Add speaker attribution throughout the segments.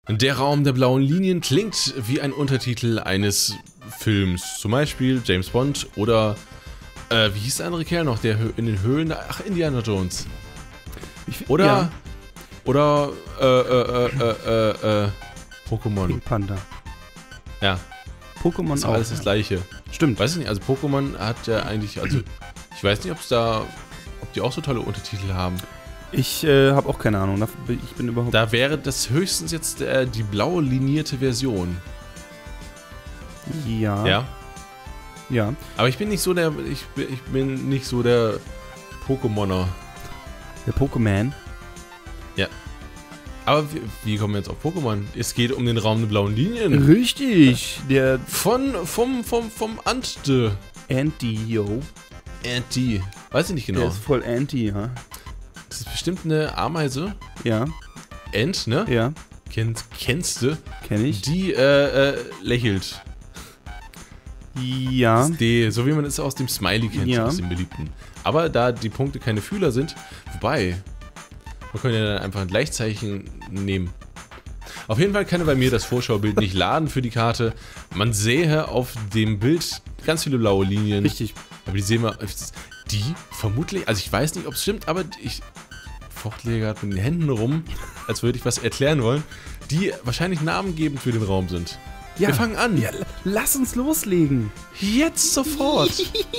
Speaker 1: Der Raum der blauen Linien klingt wie ein Untertitel eines Films. Zum Beispiel James Bond oder, wie hieß der andere Kerl noch, der in den Höhlen, ach, Indiana Jones. Oder,
Speaker 2: ja.
Speaker 1: oder, Pokémon.
Speaker 2: Pink Panda.
Speaker 1: Ja,
Speaker 2: Pokémon
Speaker 1: ist
Speaker 2: auch.
Speaker 1: alles das Gleiche.
Speaker 2: Stimmt.
Speaker 1: Weiß ich nicht, also Pokémon hat ja eigentlich, also, ich weiß nicht, ob die auch so tolle Untertitel haben.
Speaker 2: Ich habe auch keine Ahnung. Ich bin überhaupt...
Speaker 1: Da wäre das höchstens jetzt die blaue linierte Version.
Speaker 2: Ja.
Speaker 1: Ja.
Speaker 2: Ja.
Speaker 1: Aber ich bin nicht so der, ich bin nicht so der Pokémoner.
Speaker 2: Der Pokémon.
Speaker 1: Ja. Aber wie kommen wir jetzt auf Pokémon? Es geht um den Raum der blauen Linien.
Speaker 2: Richtig. Der
Speaker 1: Vom Ante.
Speaker 2: Anti-Yo.
Speaker 1: Anti. Weiß ich nicht genau.
Speaker 2: Der ist voll Anti, ja.
Speaker 1: Das ist bestimmt eine Ameise.
Speaker 2: Ja.
Speaker 1: Ant, ne?
Speaker 2: Ja.
Speaker 1: Kennst du?
Speaker 2: Kenn ich.
Speaker 1: Die lächelt.
Speaker 2: Ja.
Speaker 1: Das D, so wie man es aus dem Smiley kennt,
Speaker 2: Ja.
Speaker 1: aus dem beliebten. Aber da die Punkte keine Fühler sind, wobei, man könnte ja dann einfach ein Gleichzeichen nehmen. Auf jeden Fall kann er bei mir das Vorschaubild nicht laden für die Karte. Man sähe auf dem Bild ganz viele blaue Linien.
Speaker 2: Richtig.
Speaker 1: Aber die sehen wir, die vermutlich, also ich weiß nicht, ob es stimmt, aber ich fuchtle gerade mit den Händen rum, als würde ich was erklären wollen, die wahrscheinlich namengebend für den Raum sind.
Speaker 2: Ja.
Speaker 1: Wir fangen an.
Speaker 2: Ja, lass uns loslegen.
Speaker 1: Jetzt sofort.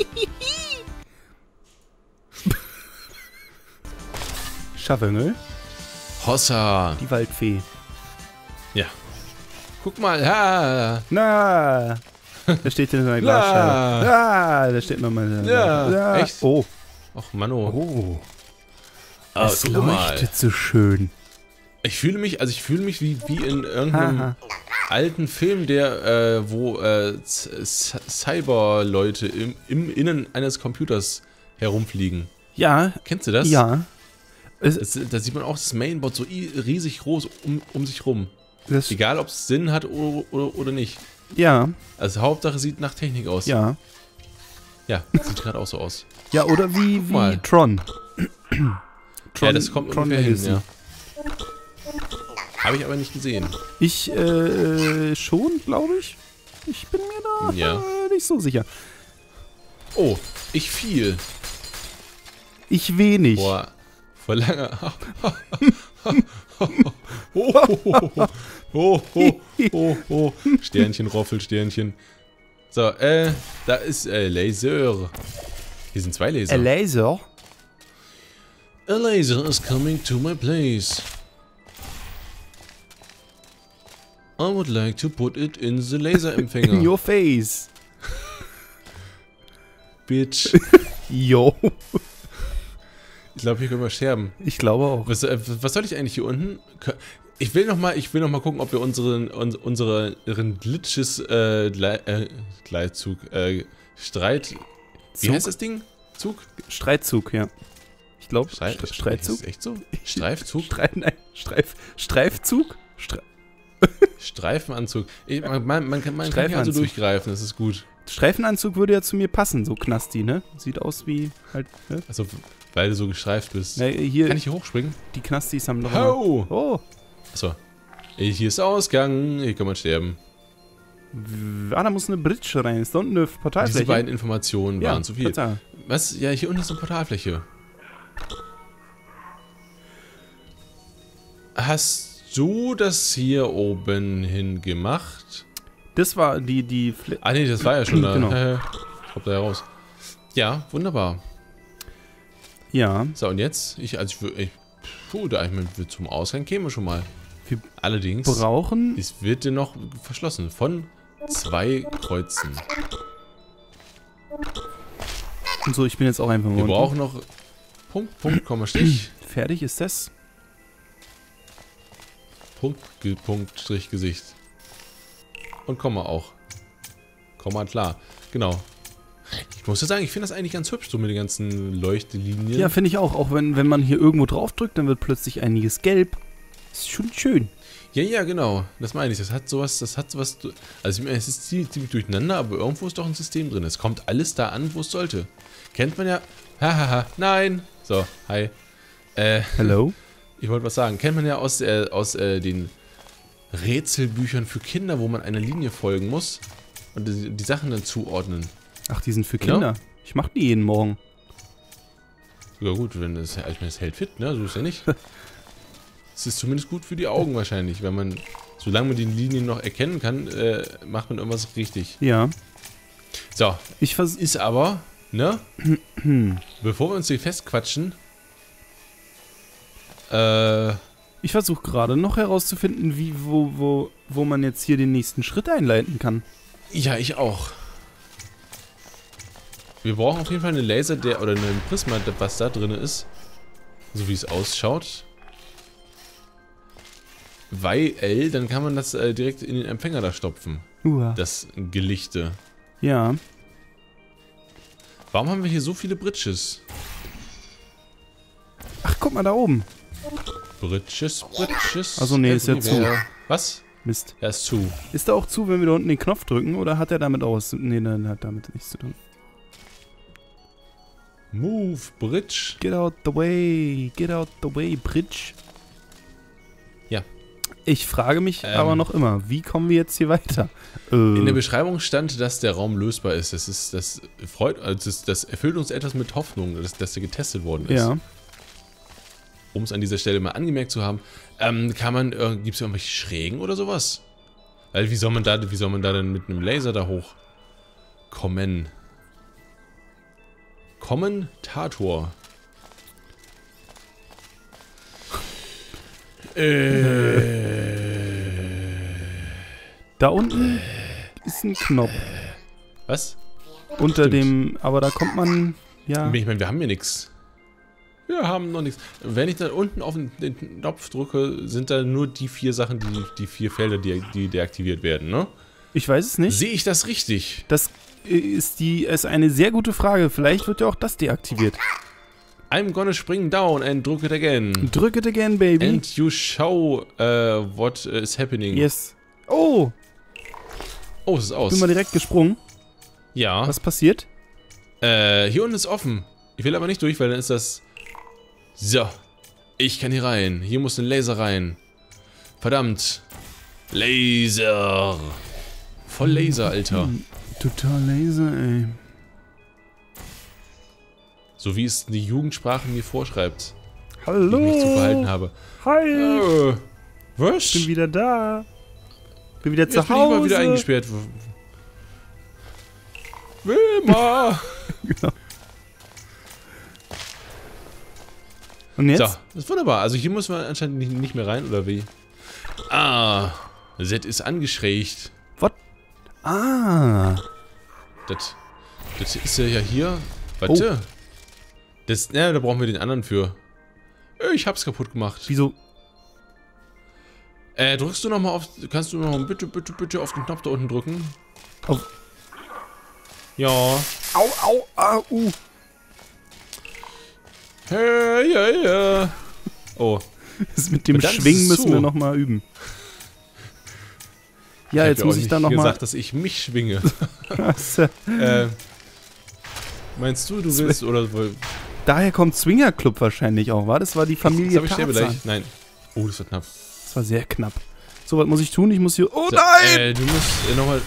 Speaker 2: Schaffengel.
Speaker 1: Hossa.
Speaker 2: Die Waldfee.
Speaker 1: Ja. Guck mal, ha.
Speaker 2: Na. Da steht in einer Glasscheibe. Ja, da steht nochmal.
Speaker 1: Ja. Echt?
Speaker 2: Oh.
Speaker 1: Och, Mann, oh.
Speaker 2: Oh.
Speaker 1: Es
Speaker 2: Es leuchtet so schön.
Speaker 1: Ich fühle mich wie in irgendeinem alten Film, der, wo Cyber-Leute im Innen eines Computers herumfliegen.
Speaker 2: Ja.
Speaker 1: Kennst du das?
Speaker 2: Ja.
Speaker 1: Da sieht man auch das Mainboard so riesig groß um sich rum. Egal, ob es Sinn hat oder nicht.
Speaker 2: Ja.
Speaker 1: Also Hauptsache sieht nach Technik aus.
Speaker 2: Ja.
Speaker 1: Ja, sieht gerade auch so aus.
Speaker 2: Ja, oder wie Tron.
Speaker 1: Ja, das kommt
Speaker 2: Tron
Speaker 1: ungefähr hin,
Speaker 2: Legacy.
Speaker 1: ja. Habe ich aber nicht gesehen.
Speaker 2: Ich, schon, glaube ich. Ich bin mir da nicht so sicher.
Speaker 1: Oh, ich fiel.
Speaker 2: Ich wenig.
Speaker 1: Vor langer... Oh. Sternchen, Roffel, Sternchen. So, da ist Laser. Hier sind zwei Laser.
Speaker 2: A laser?
Speaker 1: A laser is coming to my place. I would like to put it in the Laserempfänger.
Speaker 2: In your face.
Speaker 1: Bitch.
Speaker 2: Yo.
Speaker 1: Ich glaube, hier können wir sterben.
Speaker 2: Ich glaube auch.
Speaker 1: Was soll ich eigentlich hier unten? Ich will noch mal gucken, ob wir unseren Glitches Gleitzug Streit. Wie heißt das Ding? Zug?
Speaker 2: Streitzug, ja. Ich glaube, Streitzug?
Speaker 1: Ist echt so? Streifzug?
Speaker 2: Streifzug?
Speaker 1: Streifenanzug. Man kann hier also durchgreifen, das ist gut.
Speaker 2: Streifenanzug würde ja zu mir passen, so Knasti, ne? Sieht aus wie halt, ne?
Speaker 1: Also, weil du so gestreift bist.
Speaker 2: Na, hier,
Speaker 1: kann ich hier hochspringen?
Speaker 2: Die Knastis haben doch
Speaker 1: Oh!
Speaker 2: Oh!
Speaker 1: Achso. Hier ist Ausgang, hier kann man sterben.
Speaker 2: Ah, da muss eine Bridge rein. Ist da unten eine Portalfläche?
Speaker 1: Diese beiden Informationen waren zu viel.
Speaker 2: Sagen.
Speaker 1: Was? Ja, hier unten ist eine Portalfläche. Hast du das hier oben hin gemacht?
Speaker 2: Das war die
Speaker 1: Ah nee, das war ja schon da.
Speaker 2: Genau.
Speaker 1: Kommt da heraus. Ja, wunderbar.
Speaker 2: Ja.
Speaker 1: So, und jetzt? Zum Ausgang kämen wir schon mal.
Speaker 2: Wir
Speaker 1: Allerdings
Speaker 2: brauchen...
Speaker 1: Es wird dir noch verschlossen von 2 Kreuzen.
Speaker 2: Und so, ich bin jetzt auch einfach mal
Speaker 1: Wir
Speaker 2: unten.
Speaker 1: brauchen noch Punkt, Komma, Strich.
Speaker 2: Fertig ist das.
Speaker 1: Punkt, Strich, Gesicht. Und Komma auch. Komma, klar. Genau. Ich muss ja sagen, ich finde das eigentlich ganz hübsch, so mit den ganzen Leuchtelinien.
Speaker 2: Ja, finde ich auch. Auch wenn man hier irgendwo drauf drückt, dann wird plötzlich einiges gelb. Ist schon schön.
Speaker 1: Ja, genau. Das meine ich. Das hat sowas. Also, ich meine, es ist ziemlich durcheinander, aber irgendwo ist doch ein System drin. Es kommt alles da an, wo es sollte. Kennt man ja. Hahaha. Nein. So, hi.
Speaker 2: Hello?
Speaker 1: Ich wollte was sagen. Kennt man ja aus den Rätselbüchern für Kinder, wo man einer Linie folgen muss und die Sachen dann zuordnen.
Speaker 2: Ach, die sind für Kinder.
Speaker 1: Ja.
Speaker 2: Ich mach die jeden Morgen.
Speaker 1: Ja gut, wenn das, ich meine, das hält fit, ne? So ist ja nicht. Es ist zumindest gut für die Augen wahrscheinlich, wenn man, solange man die Linien noch erkennen kann, macht man irgendwas richtig.
Speaker 2: Ja.
Speaker 1: So, ist aber, ne? Bevor wir uns hier festquatschen,
Speaker 2: ich versuche gerade noch herauszufinden, wo man jetzt hier den nächsten Schritt einleiten kann.
Speaker 1: Ja, ich auch. Wir brauchen auf jeden Fall eine Laser, oder ein Prisma, was da drin ist. So wie es ausschaut. Weil, dann kann man das direkt in den Empfänger da stopfen. Das Gelichte.
Speaker 2: Ja.
Speaker 1: Warum haben wir hier so viele Bridges?
Speaker 2: Ach, guck mal da oben.
Speaker 1: Bridges.
Speaker 2: Also nee, ist ja zu.
Speaker 1: Was?
Speaker 2: Mist.
Speaker 1: Er ist zu.
Speaker 2: Ist er auch zu, wenn wir da unten den Knopf drücken? Oder hat er damit auch was? Nee, hat damit nichts zu tun.
Speaker 1: Move, Bridge.
Speaker 2: Get out the way, Bridge.
Speaker 1: Ja.
Speaker 2: Ich frage mich aber noch immer, wie kommen wir jetzt hier weiter?
Speaker 1: In der Beschreibung stand, dass der Raum lösbar ist. Das erfüllt uns etwas mit Hoffnung, dass der getestet worden ist.
Speaker 2: Ja.
Speaker 1: Um es an dieser Stelle mal angemerkt zu haben, gibt es irgendwelche Schrägen oder sowas? Weil wie soll man da denn mit einem Laser da hochkommen? Kommentator.
Speaker 2: Da unten ist ein Knopf.
Speaker 1: Was?
Speaker 2: Unter dem, aber da kommt man, ja.
Speaker 1: Ich meine, wir haben hier nichts. Wir haben noch nichts. Wenn ich dann unten auf den Knopf drücke, sind da nur die 4 Sachen, die 4 Felder, die deaktiviert werden, ne?
Speaker 2: Ich weiß es nicht.
Speaker 1: Sehe ich das richtig?
Speaker 2: Das ist eine sehr gute Frage. Vielleicht wird ja auch das deaktiviert.
Speaker 1: I'm gonna spring down and drück it again.
Speaker 2: Drück it again, baby.
Speaker 1: And you show what is happening.
Speaker 2: Yes. Oh!
Speaker 1: Oh, es ist aus.
Speaker 2: Bin mal direkt gesprungen.
Speaker 1: Ja.
Speaker 2: Was passiert?
Speaker 1: Hier unten ist offen. Ich will aber nicht durch, weil dann ist das... So. Ich kann hier rein. Hier muss ein Laser rein. Verdammt. Laser. Voll Laser, Alter.
Speaker 2: Total Laser, ey.
Speaker 1: So wie es die Jugendsprache mir vorschreibt.
Speaker 2: Hallo.
Speaker 1: Wie ich mich zu verhalten habe.
Speaker 2: Hi.
Speaker 1: Was?
Speaker 2: Ich bin wieder da. Bin wieder zu Hause.
Speaker 1: Bin ich mal wieder eingesperrt. Wilma.
Speaker 2: Genau. Und jetzt?
Speaker 1: So, das ist wunderbar. Also hier muss man anscheinend nicht mehr rein, oder wie? Ah, Z ist angeschrägt.
Speaker 2: Was? Ah.
Speaker 1: Das ist ja hier. Warte. Oh. Da brauchen wir den anderen für. Ich hab's kaputt gemacht.
Speaker 2: Wieso?
Speaker 1: Drückst du nochmal auf... Kannst du nochmal bitte auf den Knopf da unten drücken?
Speaker 2: Auf.
Speaker 1: Ja.
Speaker 2: Au, au.
Speaker 1: Hey, ja. Oh.
Speaker 2: Das mit dem Schwingen müssen wir nochmal üben. Ja, jetzt muss ich da nochmal... Ich
Speaker 1: gesagt, dass ich mich schwinge. Meinst du willst, oder...
Speaker 2: Daher kommt Swinger Club wahrscheinlich auch, war? Das war die Familie
Speaker 1: Tarzan. Nein. Oh, das war knapp.
Speaker 2: Das war sehr knapp. So, was muss ich tun? Ich muss hier... Oh,
Speaker 1: so,
Speaker 2: nein!
Speaker 1: Du musst nochmal...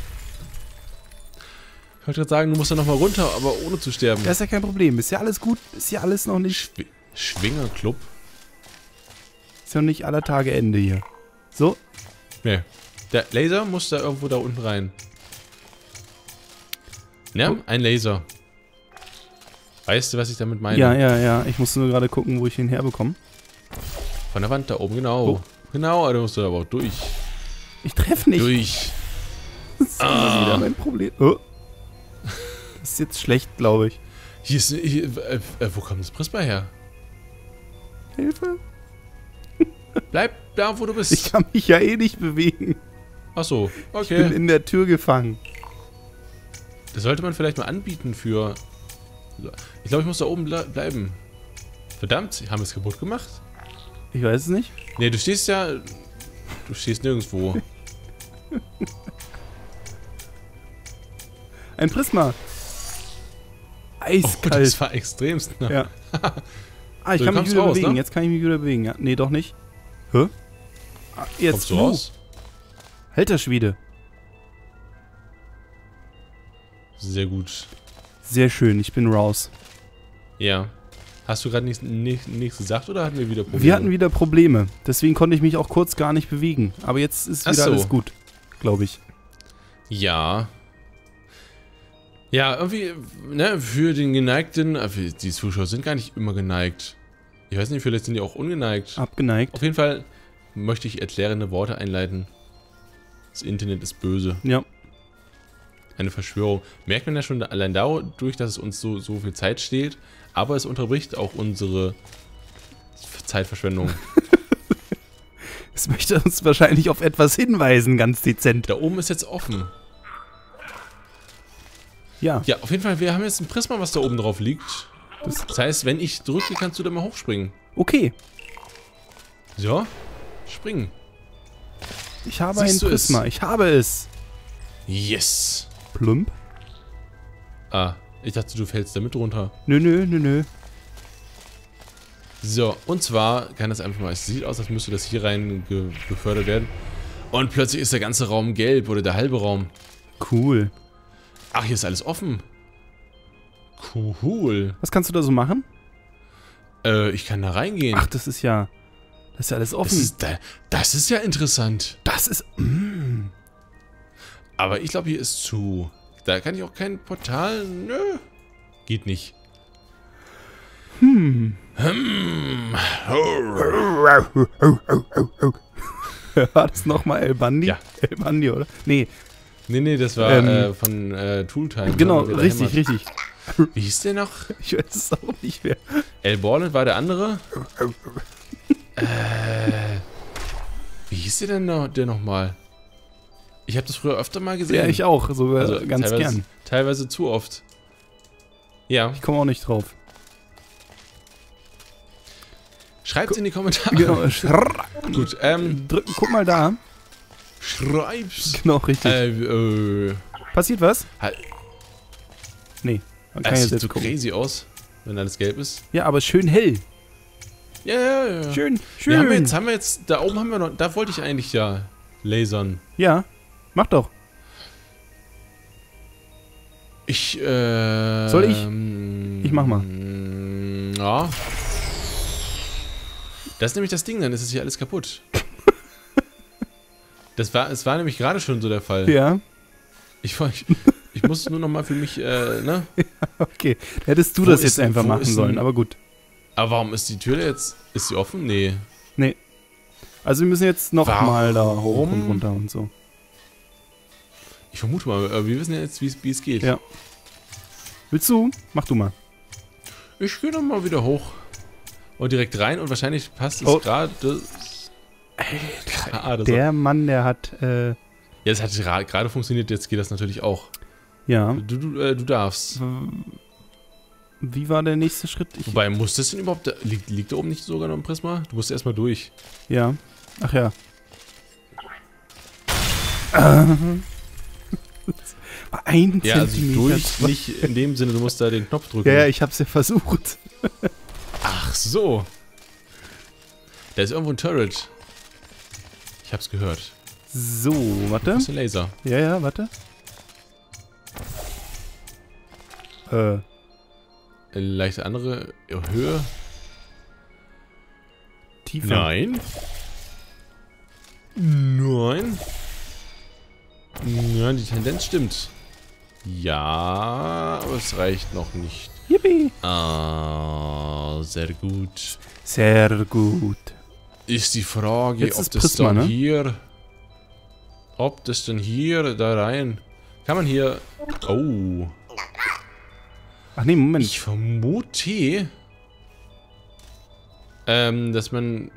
Speaker 1: Ich wollte gerade sagen, du musst da nochmal runter, aber ohne zu sterben.
Speaker 2: Das ist ja kein Problem. Ist ja alles gut. Ist ja alles noch nicht...
Speaker 1: Schwingerclub?
Speaker 2: Ist ja noch nicht aller Tage Ende hier. So.
Speaker 1: Nee. Der Laser muss da irgendwo da unten rein. Ja, ein Laser. Weißt du, was ich damit meine?
Speaker 2: Ja. Ich musste nur gerade gucken, wo ich ihn herbekomme.
Speaker 1: Von der Wand da oben, genau. Oh. Genau, da musst du aber auch durch.
Speaker 2: Ich treffe nicht.
Speaker 1: Durch.
Speaker 2: Das ist wieder mein Problem. Oh. Das ist jetzt schlecht, glaube ich.
Speaker 1: Wo kommt das Prisma her?
Speaker 2: Hilfe.
Speaker 1: Bleib da, wo du bist.
Speaker 2: Ich kann mich ja eh nicht bewegen.
Speaker 1: Ach so, okay.
Speaker 2: Ich bin in der Tür gefangen.
Speaker 1: Das sollte man vielleicht mal anbieten für... Ich glaube, ich muss da oben bleiben. Verdammt, haben wir es kaputt gemacht?
Speaker 2: Ich weiß es nicht.
Speaker 1: Nee, du stehst ja... Du stehst nirgendwo.
Speaker 2: Ein Prisma. Eiskalt.
Speaker 1: Oh, das war extremst. Ne?
Speaker 2: Ja. Ich kann mich wieder bewegen. Ne? Jetzt kann ich mich wieder bewegen. Ja. Nee, doch nicht. Hä? Jetzt
Speaker 1: Kommst du raus?
Speaker 2: Alter Schwede.
Speaker 1: Sehr gut.
Speaker 2: Sehr schön, ich bin raus.
Speaker 1: Ja. Hast du gerade nichts gesagt oder hatten wir wieder Probleme?
Speaker 2: Wir hatten wieder Probleme. Deswegen konnte ich mich auch kurz gar nicht bewegen. Aber jetzt ist wieder alles gut, glaube ich.
Speaker 1: Ja. Ja, irgendwie, ne, für den Geneigten, die Zuschauer sind gar nicht immer geneigt. Ich weiß nicht, vielleicht sind die auch ungeneigt.
Speaker 2: Abgeneigt.
Speaker 1: Auf jeden Fall möchte ich erklärende Worte einleiten. Das Internet ist böse.
Speaker 2: Ja.
Speaker 1: Eine Verschwörung. Merkt man ja schon allein dadurch, dass es uns so viel Zeit stehlt, aber es unterbricht auch unsere Zeitverschwendung.
Speaker 2: Es möchte uns wahrscheinlich auf etwas hinweisen, ganz dezent.
Speaker 1: Da oben ist jetzt offen.
Speaker 2: Ja.
Speaker 1: Ja, auf jeden Fall, wir haben jetzt ein Prisma, was da oben drauf liegt. Das heißt, wenn ich drücke, kannst du da mal hochspringen.
Speaker 2: Okay.
Speaker 1: So, springen.
Speaker 2: Ich habe ein Prisma. Ich habe es.
Speaker 1: Yes.
Speaker 2: Plump.
Speaker 1: Ah, ich dachte, du fällst da mit runter.
Speaker 2: Nö.
Speaker 1: So, und zwar kann das einfach mal, es sieht aus, als müsste das hier rein befördert werden. Und plötzlich ist der ganze Raum gelb oder der halbe Raum.
Speaker 2: Cool.
Speaker 1: Ach, hier ist alles offen. Cool.
Speaker 2: Was kannst du da so machen?
Speaker 1: Ich kann da reingehen.
Speaker 2: Ach, das ist ja alles offen.
Speaker 1: Das ist ja interessant.
Speaker 2: Das ist...
Speaker 1: Aber ich glaube, hier ist zu. Da kann ich auch kein Portal... Nö. Geht nicht.
Speaker 2: War das nochmal El Bandi?
Speaker 1: Ja.
Speaker 2: El Bandi, oder? Nee.
Speaker 1: Nee, das war von Tooltime.
Speaker 2: Genau, richtig.
Speaker 1: Wie hieß der noch?
Speaker 2: Ich weiß es auch nicht mehr.
Speaker 1: El Borland war der andere. Wie hieß der denn nochmal? Ich habe das früher öfter mal gesehen.
Speaker 2: Ja, ich auch. Sogar
Speaker 1: also
Speaker 2: ganz gern.
Speaker 1: Teilweise zu oft. Ja.
Speaker 2: Ich komme auch nicht drauf.
Speaker 1: Schreibt's in die Kommentare.
Speaker 2: Genau.
Speaker 1: Gut,
Speaker 2: drücken, guck mal da.
Speaker 1: Schreib's.
Speaker 2: Genau, richtig. Passiert was? Nee. Man kann
Speaker 1: Es
Speaker 2: jetzt
Speaker 1: sieht so
Speaker 2: gucken.
Speaker 1: crazy aus, wenn alles gelb ist.
Speaker 2: Ja, aber schön hell.
Speaker 1: Ja.
Speaker 2: Schön.
Speaker 1: Ja, haben wir jetzt, da oben haben wir noch, da wollte ich eigentlich ja lasern.
Speaker 2: Ja, mach doch. Soll ich? Ich mach mal.
Speaker 1: Ja. Das ist nämlich das Ding, dann ist es hier alles kaputt. Es war nämlich gerade schon so der Fall.
Speaker 2: Ja.
Speaker 1: Ich muss es nur noch mal für mich, ne?
Speaker 2: Okay, hättest du das jetzt einfach machen sollen, aber gut.
Speaker 1: Aber warum ist die Tür jetzt, ist sie offen? Nee.
Speaker 2: Nee. Also wir müssen jetzt noch mal da hoch und runter und so.
Speaker 1: Ich vermute mal, wir wissen ja jetzt, wie es geht.
Speaker 2: Ja. Willst du? Mach du mal.
Speaker 1: Ich gehe dann mal wieder hoch. Und direkt rein und wahrscheinlich passt es gerade.
Speaker 2: Alter, der Mann, der hat...
Speaker 1: Ja, das hat gerade funktioniert, jetzt geht das natürlich auch.
Speaker 2: Ja.
Speaker 1: Du darfst.
Speaker 2: Wie war der nächste Schritt?
Speaker 1: Wobei, muss das denn überhaupt... Liegt da oben nicht sogar noch ein Prisma? Du musst erstmal durch.
Speaker 2: Ja. Ach ja. Ein
Speaker 1: ja, also
Speaker 2: Zentimeter.
Speaker 1: durch, nicht in dem Sinne, du musst da den Knopf drücken.
Speaker 2: Ja, ich hab's ja versucht.
Speaker 1: Ach so. Da ist irgendwo ein Turret. Ich hab's gehört.
Speaker 2: So, warte.
Speaker 1: Das ist ein Laser.
Speaker 2: Ja, warte.
Speaker 1: Leichte andere Höhe.
Speaker 2: Tiefer.
Speaker 1: Nein. Nein, die Tendenz stimmt. Ja, aber es reicht noch nicht.
Speaker 2: Yippie.
Speaker 1: Ah, sehr gut.
Speaker 2: Sehr gut.
Speaker 1: Ist die Frage,
Speaker 2: Jetzt
Speaker 1: ob
Speaker 2: ist
Speaker 1: das
Speaker 2: Prisma,
Speaker 1: dann
Speaker 2: ne?
Speaker 1: hier... Ob das denn hier da rein... Kann man hier... Oh.
Speaker 2: Ach nee, Moment.
Speaker 1: Ich vermute... dass man...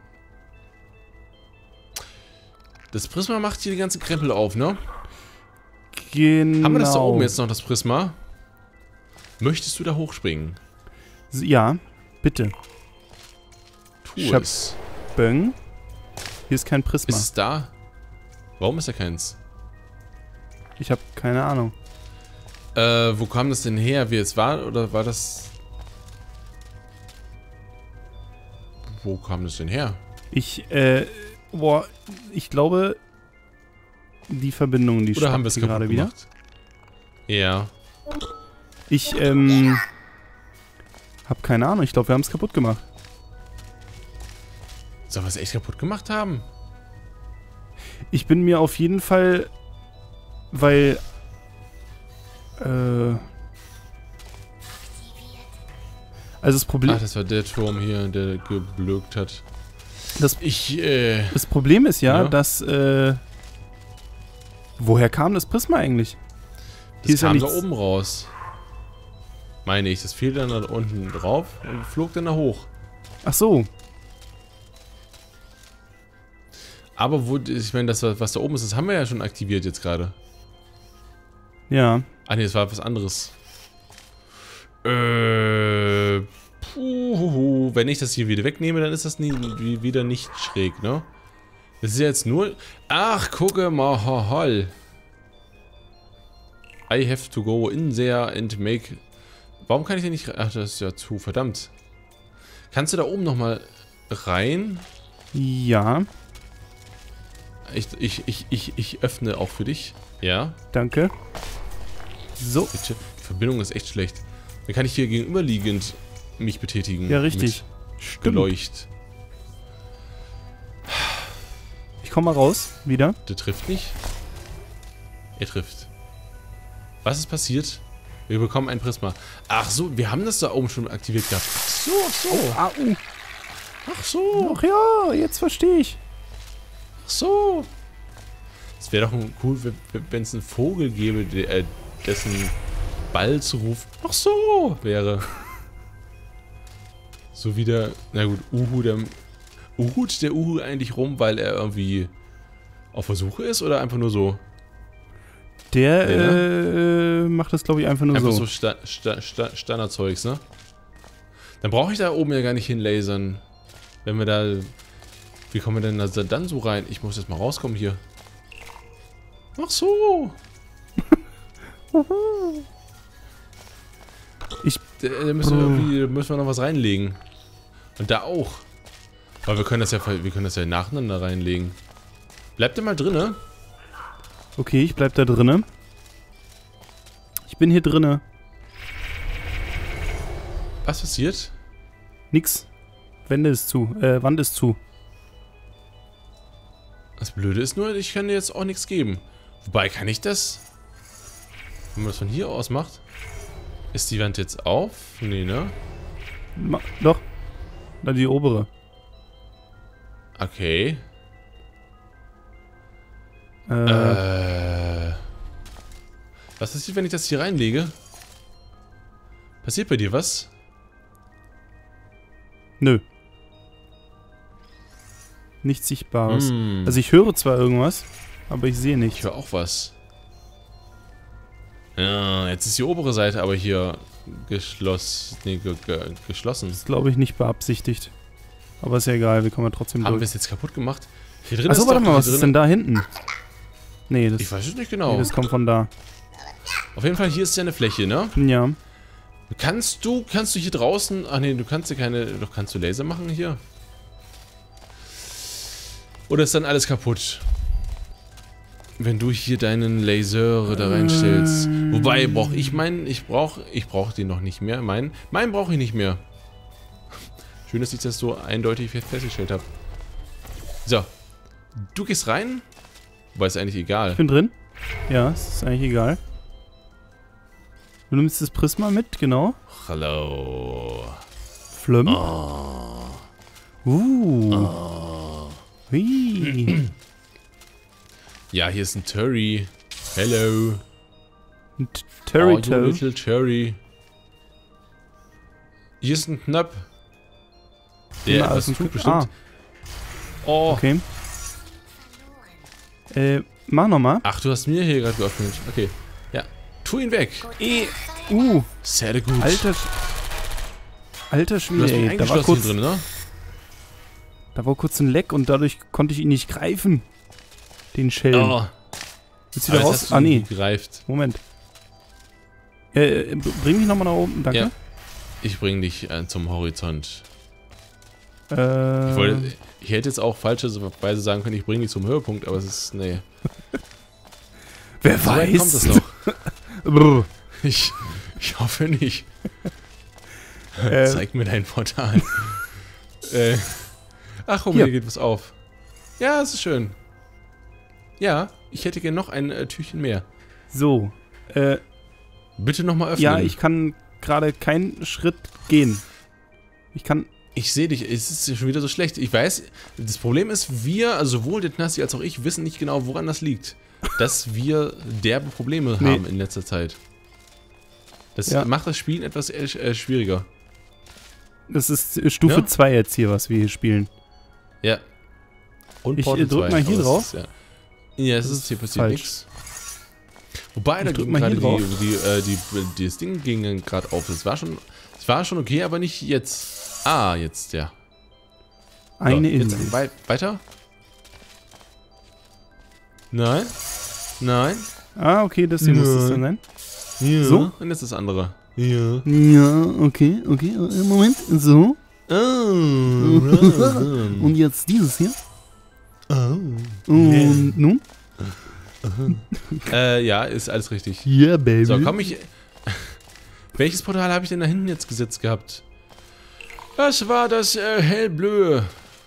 Speaker 1: Das Prisma macht hier die ganze Krempel auf, ne?
Speaker 2: Genau.
Speaker 1: Haben wir das da oben jetzt noch, das Prisma? Möchtest du da hochspringen?
Speaker 2: Ja, bitte.
Speaker 1: Tu es.
Speaker 2: Böng. Hier ist kein Prisma.
Speaker 1: Ist es da? Warum ist da keins?
Speaker 2: Ich habe keine Ahnung.
Speaker 1: Wo kam das denn her? Wie es war? Oder war das... Wo kam das denn her?
Speaker 2: Boah, ich glaube, die Verbindung, die
Speaker 1: Oder haben wir es
Speaker 2: stoppt
Speaker 1: kaputt
Speaker 2: gerade wieder.
Speaker 1: gemacht? Ja.
Speaker 2: Ich, hab keine Ahnung. Ich glaube, wir haben es kaputt gemacht.
Speaker 1: Sollen wir es echt kaputt gemacht haben?
Speaker 2: Ich bin mir auf jeden Fall, weil, also das Problem...
Speaker 1: Ach, das war der Turm hier, der geblökt hat.
Speaker 2: Das Problem ist ja,
Speaker 1: Ja.
Speaker 2: dass, woher kam das Prisma eigentlich? Hier
Speaker 1: Das
Speaker 2: ist ja
Speaker 1: kam da
Speaker 2: nichts-
Speaker 1: oben raus. Meine ich, das fiel dann da unten drauf und flog dann da hoch.
Speaker 2: Ach so.
Speaker 1: Aber wo, ich meine, das, was da oben ist, das haben wir ja schon aktiviert jetzt gerade.
Speaker 2: Ja.
Speaker 1: Ah ne, das war was anderes. Wenn ich das hier wieder wegnehme, dann ist das wieder nicht schräg, ne? Das ist ja jetzt nur... Ach, gucke mal, holl. I have to go in there and make... Warum kann ich denn nicht... Ach, das ist ja zu... Verdammt. Kannst du da oben nochmal rein?
Speaker 2: Ja,
Speaker 1: Ich öffne auch für dich. Ja,
Speaker 2: danke. So.
Speaker 1: bitte. Die Verbindung ist echt schlecht. Dann kann ich hier gegenüberliegend mich betätigen.
Speaker 2: Ja, richtig.
Speaker 1: Mit
Speaker 2: Stimmt.
Speaker 1: Geleucht.
Speaker 2: Ich komme mal raus, wieder.
Speaker 1: Der trifft nicht. Er trifft. Was ist passiert? Wir bekommen ein Prisma. Ach so, wir haben das da oben schon aktiviert gehabt. Ach so, ach so. Ach so.
Speaker 2: Ach ja, jetzt verstehe ich.
Speaker 1: Ach so. Es wäre doch cool, wenn es einen Vogel gäbe, dessen Balzruf ach so wäre. So wie der, na gut, Uhud der Uhu eigentlich rum, weil er irgendwie auf Versuche ist oder einfach nur so?
Speaker 2: Der macht das, glaube ich, einfach nur
Speaker 1: Einfach
Speaker 2: so.
Speaker 1: so Standardzeugs, ne? Dann brauche ich da oben ja gar nicht hinlasern. Wenn wir da... Wie kommen wir denn da dann so rein? Ich muss jetzt mal rauskommen hier. Ach so. Da müssen wir noch was reinlegen. Und da auch. Aber wir können das ja nacheinander reinlegen. Bleibt ihr mal drinne?
Speaker 2: Okay, ich bleib da drinne. Ich bin hier drinne.
Speaker 1: Was passiert?
Speaker 2: Nix. Wand ist zu.
Speaker 1: Das Blöde ist nur, ich kann dir jetzt auch nichts geben. Wobei, kann ich das? Wenn man das von hier aus macht? Ist die Wand jetzt auf? Nee, ne?
Speaker 2: Doch. Da die obere.
Speaker 1: Okay. Was passiert, wenn ich das hier reinlege? Passiert bei dir was?
Speaker 2: Nö. Nichts Sichtbares.
Speaker 1: Hm.
Speaker 2: Also ich höre zwar irgendwas, aber ich sehe
Speaker 1: Ich
Speaker 2: nichts.
Speaker 1: höre auch was. Ja, jetzt ist die obere Seite aber hier geschlossen. Nee, geschlossen.
Speaker 2: Das ist, glaube ich, nicht beabsichtigt. Aber ist ja egal, wir kommen ja trotzdem
Speaker 1: Haben wir
Speaker 2: durch.
Speaker 1: es jetzt kaputt gemacht? Hier drin
Speaker 2: Achso,
Speaker 1: ist
Speaker 2: warte
Speaker 1: doch-
Speaker 2: mal, was
Speaker 1: hier
Speaker 2: ist
Speaker 1: drin-
Speaker 2: denn da hinten? Nee, das,
Speaker 1: Ich weiß es nicht
Speaker 2: nee,
Speaker 1: genau.
Speaker 2: das kommt von da.
Speaker 1: Auf jeden Fall, hier ist ja eine Fläche, ne?
Speaker 2: Ja.
Speaker 1: Kannst du hier draußen... Ach nee, du kannst ja keine... Doch, kannst du Laser machen hier? Oder ist dann alles kaputt? Wenn du hier deinen Laser da reinstellst. Wobei, ich brauche den noch nicht mehr. Meinen brauche ich nicht mehr. Schön, dass ich das so eindeutig festgestellt habe. So. Du gehst rein. Wobei, ist eigentlich egal.
Speaker 2: Ich bin drin. Ja, es ist eigentlich egal. Du nimmst das Prisma mit, genau.
Speaker 1: Hallo.
Speaker 2: Flimm.
Speaker 1: Oh.
Speaker 2: Hui.
Speaker 1: Ja, hier ist ein Turry. Hello.
Speaker 2: Ein
Speaker 1: Oh,
Speaker 2: Terry
Speaker 1: you
Speaker 2: Toe.
Speaker 1: little Cherry. Hier ist ein Knopf. Der
Speaker 2: Na,
Speaker 1: etwas
Speaker 2: ist ein
Speaker 1: tut
Speaker 2: Knopf.
Speaker 1: bestimmt. Oh.
Speaker 2: Okay. Mach nochmal.
Speaker 1: Ach, du hast mir hier gerade geöffnet. Okay. Ja. Tu ihn weg. Sehr gut.
Speaker 2: Alter
Speaker 1: du hast
Speaker 2: Schwede,
Speaker 1: mich
Speaker 2: ey. Da war,
Speaker 1: eingeschlossen
Speaker 2: kurz,
Speaker 1: hier drin, ne?
Speaker 2: da war kurz ein Leck und dadurch konnte ich ihn nicht greifen. Den Schelm.
Speaker 1: Oh.
Speaker 2: Willst du wieder
Speaker 1: Aber jetzt
Speaker 2: raus?
Speaker 1: hast du
Speaker 2: Ah,
Speaker 1: ihn
Speaker 2: nee.
Speaker 1: gegreift.
Speaker 2: Moment. Bring mich nochmal nach oben, danke.
Speaker 1: Ja. Ich bring dich zum Horizont. Ich hätte jetzt auch falscherweise sagen können, ich bringe die zum Höhepunkt, aber es ist, nee.
Speaker 2: Wer
Speaker 1: So weit
Speaker 2: weiß?
Speaker 1: kommt es noch.
Speaker 2: Brr.
Speaker 1: Ich hoffe nicht. Zeig mir dein Portal. Ach,
Speaker 2: Hier.
Speaker 1: mir geht was auf. Ja, es ist schön. Ja, ich hätte gerne noch ein Türchen mehr.
Speaker 2: So.
Speaker 1: Bitte nochmal öffnen.
Speaker 2: Ja, ich kann gerade keinen Schritt gehen. Ich kann...
Speaker 1: Ich sehe dich, es ist schon wieder so schlecht. Ich weiß, das Problem ist, wir, also sowohl der Knasti als auch ich, wissen nicht genau, woran das liegt. Dass wir derbe Probleme haben in letzter Zeit. Das macht das Spielen etwas schwieriger.
Speaker 2: Das ist Stufe 2 jetzt hier, was wir hier spielen.
Speaker 1: Ja. Und
Speaker 2: Ich
Speaker 1: Portal
Speaker 2: drück
Speaker 1: 2,
Speaker 2: mal hier
Speaker 1: aber
Speaker 2: drauf.
Speaker 1: Ja, es ist hier passiert nichts. Wobei, da ging
Speaker 2: mal
Speaker 1: gerade
Speaker 2: hier
Speaker 1: das Ding ging gerade auf. Es war schon okay, aber nicht jetzt. Ah, jetzt, ja.
Speaker 2: Eine
Speaker 1: so,
Speaker 2: Insel.
Speaker 1: Weiter? Nein? Nein?
Speaker 2: Ah, okay, das hier muss es dann sein.
Speaker 1: Ja.
Speaker 2: So?
Speaker 1: Und jetzt das andere. Ja.
Speaker 2: Ja, okay. Moment, so.
Speaker 1: Oh.
Speaker 2: Und jetzt dieses hier.
Speaker 1: Oh.
Speaker 2: Und nun?
Speaker 1: Ja, ist alles richtig.
Speaker 2: Yeah, baby.
Speaker 1: So, komm ich... Welches Portal habe ich denn da hinten jetzt gesetzt gehabt? Das war das hellblöe.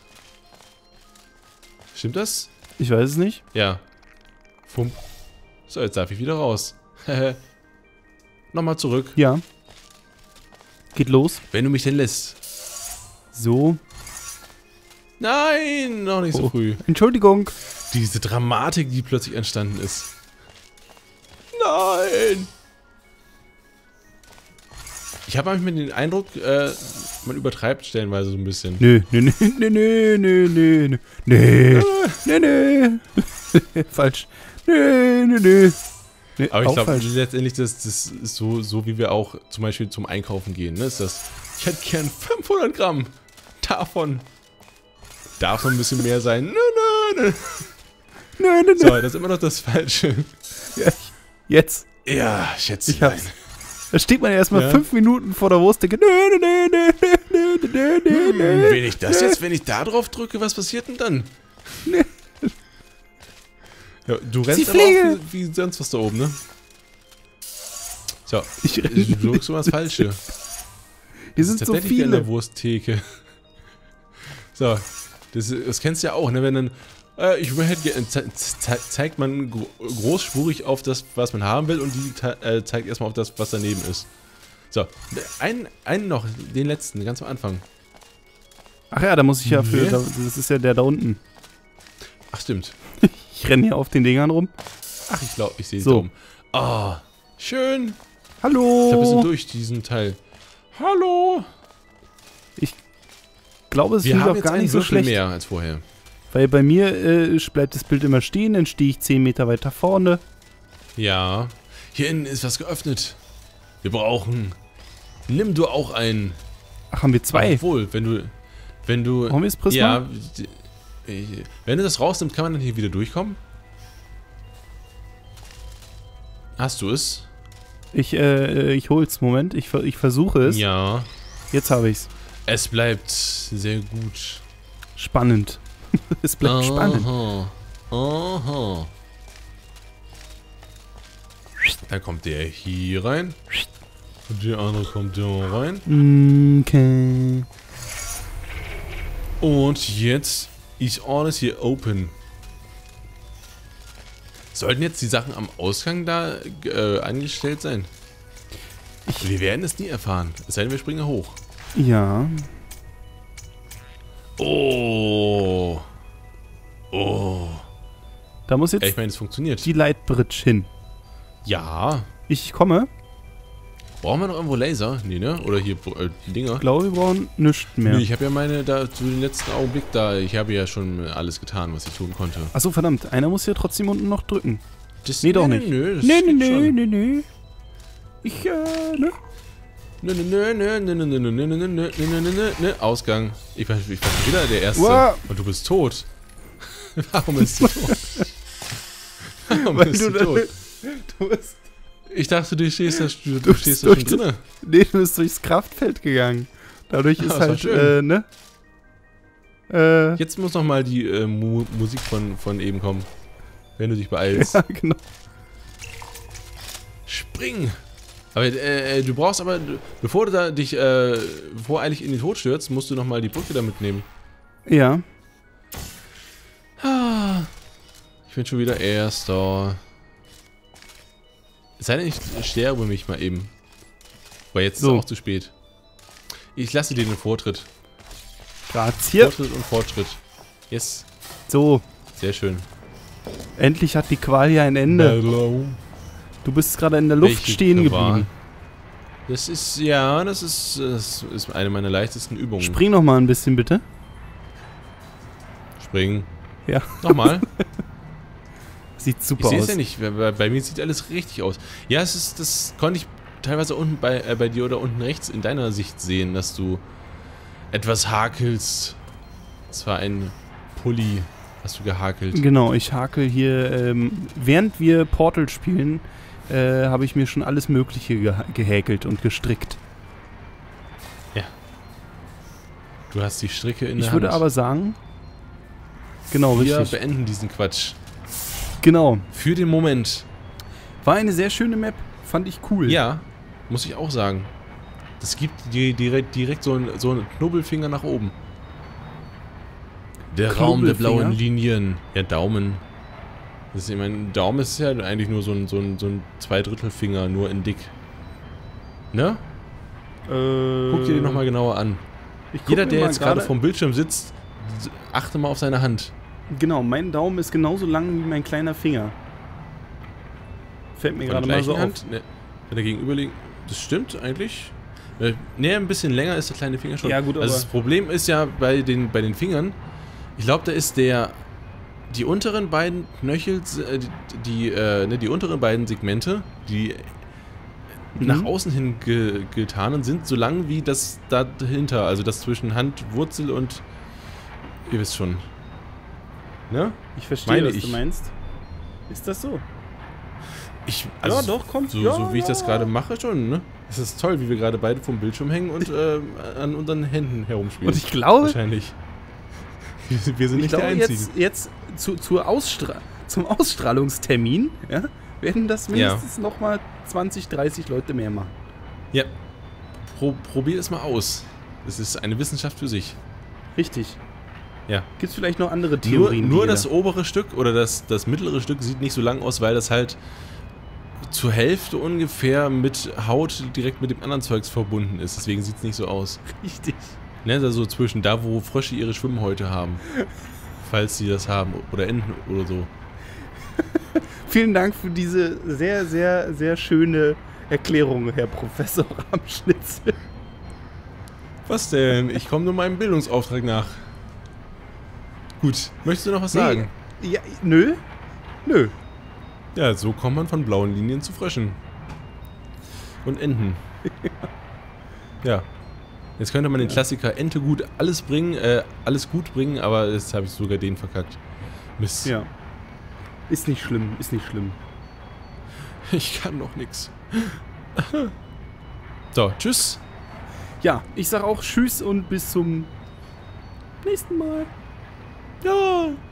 Speaker 1: Stimmt das?
Speaker 2: Ich weiß es nicht.
Speaker 1: Ja. Fump. So, jetzt darf ich wieder raus. Nochmal zurück.
Speaker 2: Ja. Geht los.
Speaker 1: Wenn du mich denn lässt.
Speaker 2: So.
Speaker 1: Nein, noch nicht so früh.
Speaker 2: Entschuldigung.
Speaker 1: Diese Dramatik, die plötzlich entstanden ist. Nein! Ich habe manchmal den Eindruck, man übertreibt stellenweise so ein bisschen.
Speaker 2: Nö. Falsch. Nö.
Speaker 1: Aber ich glaube,
Speaker 2: falsch.
Speaker 1: letztendlich, das ist so, wie wir auch zum Beispiel zum Einkaufen gehen. Ne? Ist das, ich hätte gern 500 Gramm davon. Darf noch ein bisschen mehr sein. Nö.
Speaker 2: Nö.
Speaker 1: So, das ist immer noch das Falsche.
Speaker 2: Ja, jetzt.
Speaker 1: Ja, schätze
Speaker 2: Ich hab's. Da steht man erstmal 5 Minuten vor der Wurstdecke.
Speaker 1: Wenn ich das jetzt, wenn ich da drauf drücke, was passiert denn dann? Ja, du rennst aber auch wie sonst was da oben, ne? So, du drückst immer das Falsche.
Speaker 2: Hier sind so
Speaker 1: Wie an der
Speaker 2: viele.
Speaker 1: Wursttheke. So, das kennst du ja auch, ne? Wenn dann, ich hätte gerne, zeigt man großspurig auf das, was man haben will, und die zeigt erstmal auf das, was daneben ist. So, einen noch, den letzten, ganz am Anfang.
Speaker 2: Ach ja, da muss ich ja für. Das ist ja der da unten.
Speaker 1: Ach, stimmt.
Speaker 2: Ich renne hier auf den Dingern rum.
Speaker 1: Ach, ich glaube, ich sehe es
Speaker 2: So.
Speaker 1: da oben. Ah, schön.
Speaker 2: Hallo.
Speaker 1: Ich glaube, wir sind durch diesen Teil. Hallo.
Speaker 2: Ich glaube, es
Speaker 1: Wir
Speaker 2: ist
Speaker 1: haben
Speaker 2: auch
Speaker 1: jetzt
Speaker 2: gar
Speaker 1: einen
Speaker 2: nicht so
Speaker 1: Würfel
Speaker 2: schlecht.
Speaker 1: mehr als vorher.
Speaker 2: Weil bei mir bleibt das Bild immer stehen, dann stehe ich 10 Meter weiter vorne.
Speaker 1: Ja. Hier innen ist was geöffnet. Wir brauchen... Nimm du auch einen.
Speaker 2: Ach, haben wir 2?
Speaker 1: Obwohl, wenn du...
Speaker 2: Brauchen wir das Prisma?
Speaker 1: Ja. Wenn du das rausnimmst, kann man dann hier wieder durchkommen? Hast du es?
Speaker 2: Ich hol's. Moment. Ich versuche es.
Speaker 1: Ja.
Speaker 2: Jetzt habe ich's.
Speaker 1: Es bleibt sehr gut.
Speaker 2: Spannend. Es bleibt spannend.
Speaker 1: Aha. Dann kommt der hier rein. Und der andere kommt da rein.
Speaker 2: Okay.
Speaker 1: Und jetzt ist alles hier open. Sollten jetzt die Sachen am Ausgang da angestellt sein? Wir werden es nie erfahren. Es sei denn, wir springen hoch.
Speaker 2: Ja.
Speaker 1: Oh.
Speaker 2: Da muss
Speaker 1: Ja,
Speaker 2: jetzt
Speaker 1: ich meine, es funktioniert.
Speaker 2: die Lightbridge hin.
Speaker 1: Ja.
Speaker 2: Ich komme.
Speaker 1: Brauchen wir noch irgendwo Laser? Nee, ne? Oder hier Dinger?
Speaker 2: Ich glaube, wir brauchen nichts mehr.
Speaker 1: Nee, ich habe ja meine da zu dem letzten Augenblick da. Ich habe ja schon alles getan, was ich tun konnte.
Speaker 2: Achso, verdammt. Einer muss hier trotzdem unten noch drücken.
Speaker 1: Das,
Speaker 2: Nee, doch nicht.
Speaker 1: Nö, das
Speaker 2: Nee. Ich, ne?
Speaker 1: Nö. Ausgang. Ich war wieder der Erste.
Speaker 2: Wow.
Speaker 1: Und du bist tot. Warum bist du tot? Warum
Speaker 2: Weil
Speaker 1: bist du
Speaker 2: du
Speaker 1: tot?
Speaker 2: Du bist...
Speaker 1: Ich dachte, du stehst da
Speaker 2: bist
Speaker 1: schon
Speaker 2: durch-
Speaker 1: drinne. Nee, du bist durch.
Speaker 2: Nee, du bist durchs Kraftfeld gegangen. Dadurch ist
Speaker 1: Ah, das war
Speaker 2: halt,
Speaker 1: schön.
Speaker 2: ne?
Speaker 1: Jetzt muss noch mal die Musik von eben kommen. Wenn du dich beeilst.
Speaker 2: Ja, genau.
Speaker 1: Spring! Aber du brauchst aber, bevor du da dich voreilig in den Tod stürzt, musst du noch mal die Brücke da mitnehmen.
Speaker 2: Ja.
Speaker 1: Ich bin schon wieder Erster. Es sei denn, ich sterbe mich mal eben. Weil jetzt ist es auch zu spät. Ich lasse dir den Vortritt.
Speaker 2: Grazie.
Speaker 1: Vortritt und Fortschritt. Yes.
Speaker 2: So.
Speaker 1: Sehr schön.
Speaker 2: Endlich hat die Qual ja ein Ende.
Speaker 1: Hello.
Speaker 2: Du bist gerade in der Luft
Speaker 1: Welche
Speaker 2: stehen
Speaker 1: Gefahr?
Speaker 2: geblieben.
Speaker 1: Das ist, ja, das ist eine meiner leichtesten Übungen.
Speaker 2: Spring noch mal ein bisschen, bitte.
Speaker 1: Springen.
Speaker 2: Ja.
Speaker 1: Nochmal.
Speaker 2: Sieht super
Speaker 1: Ich sehe
Speaker 2: aus.
Speaker 1: es ja nicht. Bei mir sieht alles richtig aus. Ja, das konnte ich teilweise unten bei dir oder unten rechts in deiner Sicht sehen, dass du etwas hakelst. Das war ein Pulli, hast du gehakelt.
Speaker 2: Genau, ich hakel hier, während wir Portal spielen, habe ich mir schon alles Mögliche gehäkelt und gestrickt.
Speaker 1: Ja. Du hast die Stricke in der
Speaker 2: Ich
Speaker 1: Hand.
Speaker 2: würde aber sagen, genau,
Speaker 1: Wir
Speaker 2: richtig.
Speaker 1: beenden diesen Quatsch.
Speaker 2: Genau.
Speaker 1: Für den Moment.
Speaker 2: War eine sehr schöne Map, fand ich cool.
Speaker 1: Ja, muss ich auch sagen. Das gibt dir direkt so einen Knubbelfinger nach oben. Der Raum der blauen Linien. Ja, Daumen. Das ist, ich meine, Daumen ist ja eigentlich nur so ein Zweidrittelfinger, nur in dick. Ne? Guck dir den nochmal genauer an. Jeder, der jetzt gerade vorm Bildschirm sitzt, achte mal auf seine Hand.
Speaker 2: Genau, mein Daumen ist genauso lang wie mein kleiner Finger. Fällt mir gerade mal so auf.
Speaker 1: Ne, wenn der gegenüberliegt, das stimmt eigentlich. Ne, ein bisschen länger ist der kleine Finger schon.
Speaker 2: Ja, gut, aber
Speaker 1: also das Problem ist ja bei den Fingern, ich glaube, da ist die unteren beiden Knöchel, die unteren beiden Segmente, die nach außen hin getarnen sind, so lang wie das dahinter, also das zwischen Handwurzel und, ihr wisst schon. Ne?
Speaker 2: Ich verstehe, was du meinst. Ist das so?
Speaker 1: Also
Speaker 2: ja, doch, kommt.
Speaker 1: So,
Speaker 2: Ja,
Speaker 1: so wie ich das gerade mache schon, ne? Es ist toll, wie wir gerade beide vom Bildschirm hängen und an unseren Händen herumspielen.
Speaker 2: Und ich glaube,
Speaker 1: wahrscheinlich. Wir sind nicht die Einzigen.
Speaker 2: Jetzt zum Ausstrahlungstermin, ja, werden das mindestens nochmal 20, 30 Leute mehr machen.
Speaker 1: Ja. Probier es mal aus. Es ist eine Wissenschaft für sich.
Speaker 2: Richtig.
Speaker 1: Ja.
Speaker 2: Gibt es vielleicht noch andere Theorien?
Speaker 1: Nur das obere Stück oder das mittlere Stück sieht nicht so lang aus, weil das halt zur Hälfte ungefähr mit Haut direkt mit dem anderen Zeugs verbunden ist. Deswegen sieht es nicht so aus.
Speaker 2: Richtig.
Speaker 1: Ne, also zwischen da, wo Frösche ihre Schwimmhäute haben. Falls sie das haben. Oder Enten oder so.
Speaker 2: Vielen Dank für diese sehr, sehr, sehr schöne Erklärung, Herr Professor Ramschnitzel.
Speaker 1: Was denn? Ich komme nur meinem Bildungsauftrag nach. Gut, möchtest du noch was sagen?
Speaker 2: Ja, nö. Nö.
Speaker 1: Ja, so kommt man von blauen Linien zu Fröschen. Und Enten. Ja. Jetzt könnte man den Klassiker Ente gut alles gut bringen, aber jetzt habe ich sogar den verkackt. Mist.
Speaker 2: Ja. Ist nicht schlimm, ist nicht schlimm.
Speaker 1: Ich kann noch nix. So, tschüss.
Speaker 2: Ja, ich sag auch tschüss und bis zum nächsten Mal.
Speaker 1: Ja.